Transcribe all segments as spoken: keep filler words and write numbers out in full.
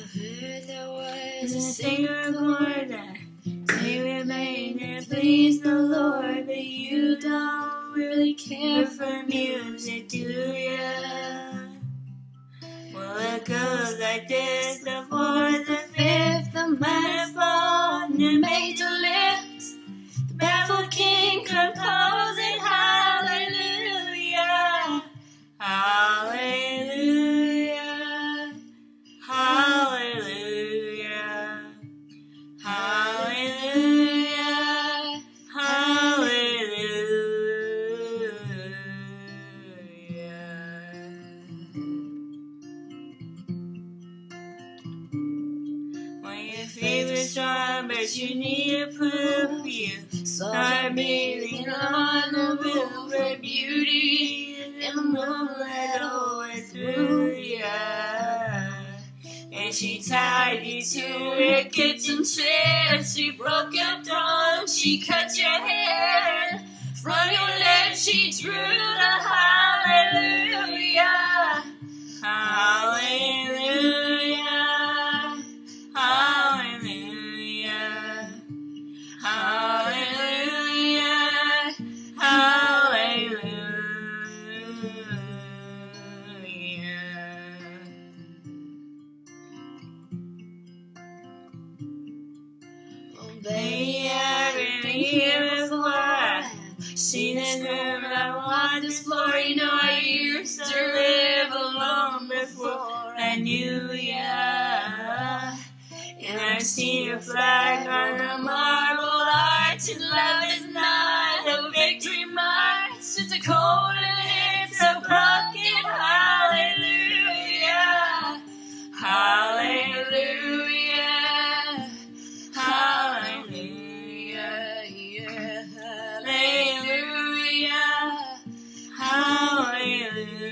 heard there was a singer chord that they remain and please the Lord, but you don't really care for music, do ya? Well, it goes like this: the fourth, the fifth, the minor fall, and the major lift, the baffled king composing hallelujah, hallelujah, hallelujah, hallelujah, hallelujah. When your favorite song, but you need a proof, you start bathing on the roof for beauty, and the moonlight always through ya. And she tied you to her kitchen chair, she broke your throne, she cut your hair. From your lips she drew the hallelujah, hallelujah, hallelujah, hallelujah, hallelujah. Oh, baby, I've been here before, seen this room, and I want this floor. You know I used to live alone before I knew ya, and I've seen your flag on the marble arch, and love is not a victory march, it's a cold and it's a broken hallelujah, hallelujah, hallelujah, yeah, hallelujah, hallelujah.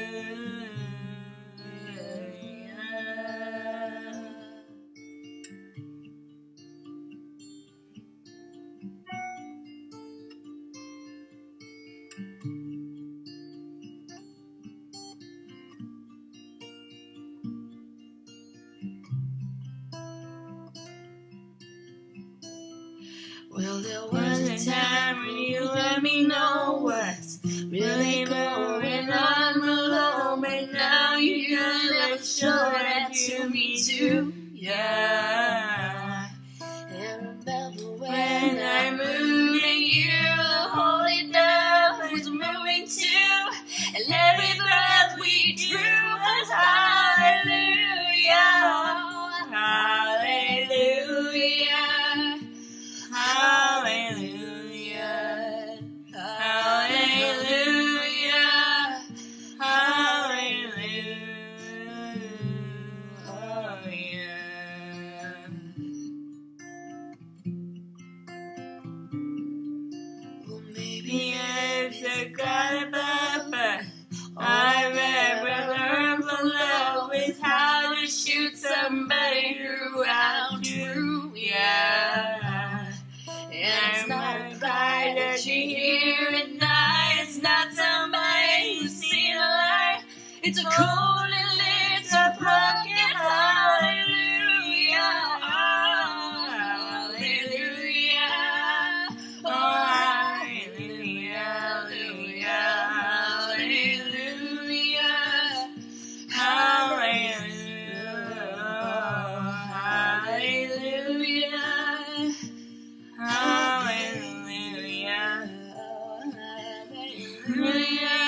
Well, there was a time when you let me know what's really going on below, but now you gotta show that to me too, yeah. And remember when I moved and you, the holy dove was moving too, and every breath we drew was hallelujah, hallelujah, hallelujah, hallelujah, hallelujah. Well, maybe I forgot about, but I've ever learned from love is how to shoot somebody who outdrew, yeah. And it's not pride that you hear at night, it's not somebody who's seen a light, it's a cold and lit, a broken hallelujah, hallelujah, oh hallelujah, hallelujah, hallelujah, hallelujah, hallelujah, hallelujah.